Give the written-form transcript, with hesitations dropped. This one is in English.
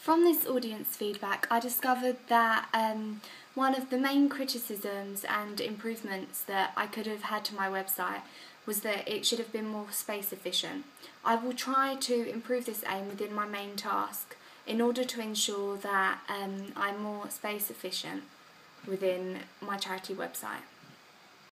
From this audience feedback, I discovered that one of the main criticisms and improvements that I could have had to my website was that it should have been more space efficient. I will try to improve this aim within my main task in order to ensure that I'm more space efficient within my charity website.